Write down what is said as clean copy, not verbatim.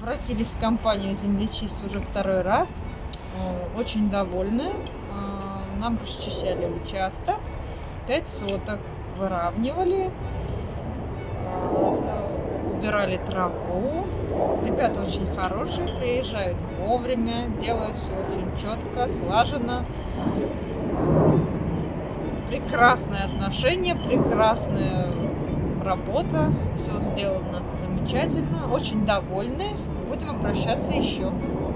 Обратились в компанию «Землечист» уже второй раз. Очень довольны. Нам расчищали участок, 5 соток, выравнивали, убирали траву. Ребята очень хорошие, приезжают вовремя, делают все очень четко, слаженно. Прекрасное отношение, прекрасная работа, все сделано замечательно, очень довольны, будем обращаться еще.